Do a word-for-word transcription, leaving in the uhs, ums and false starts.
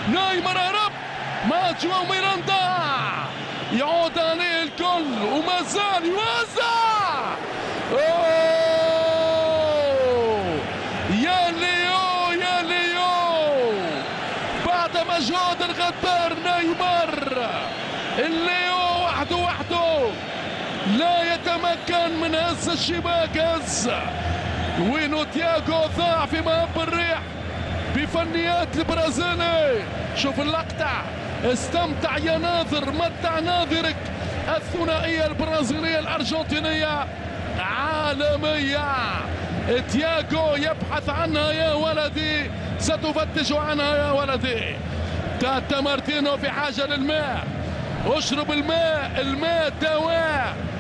نايمار هرب، ماتشو ميراندا يعود عليه الكل وما زال يوزع. أوه يا ليو يا ليو، بعد مجهود الغدار نيمار، الليو وحده وحده لا يتمكن من هز الشباك. هز وينو تياغو ضاع في مهب الريح بفنيات البرازيلي. شوف اللقطة، استمتع يا ناظر، متع ناظرك. الثنائية البرازيلية الأرجنتينية عالمية. تياغو يبحث عنها يا ولدي، ستفتش عنها يا ولدي. تاتا مارتينو في حاجة للماء، اشرب الماء، الماء دواء.